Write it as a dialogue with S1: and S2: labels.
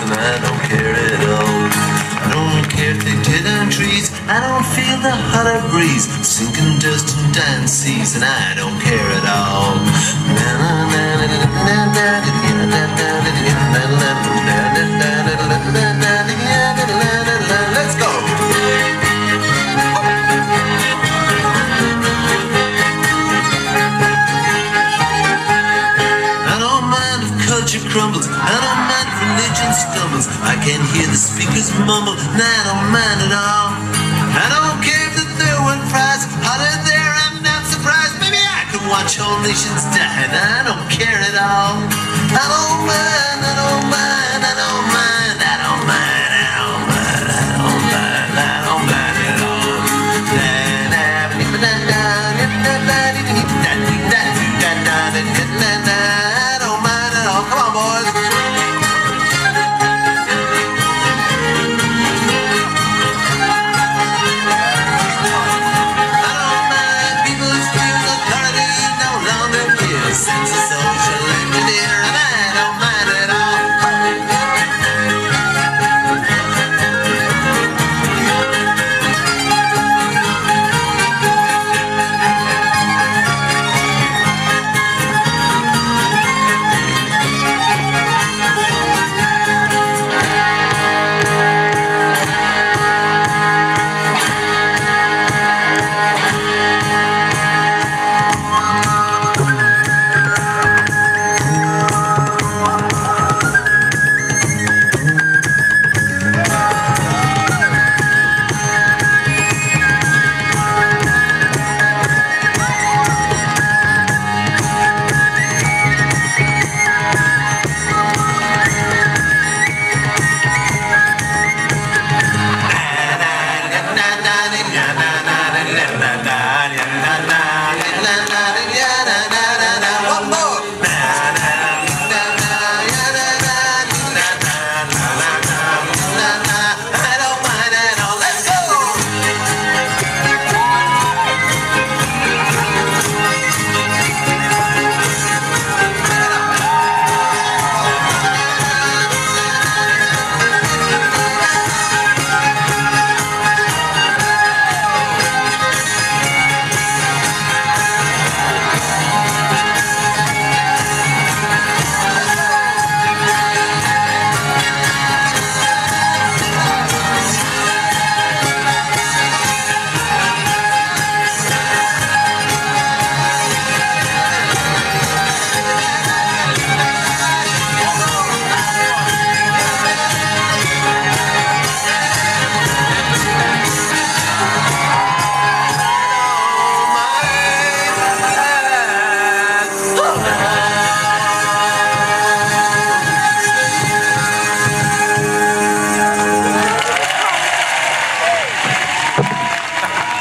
S1: and I don't care at all. I don't care if they tear down trees, I don't feel the hotter breeze, sinking dust and dying seas, and I don't care at all. Let's go! Crumbles. I don't mind if religion stumbles. I can hear the speakers mumble, and I don't mind at all. I don't care if the third one fries hotter there, I'm not surprised. Maybe I could watch whole nations die, and I don't care at all. I don't mind, I don't mind.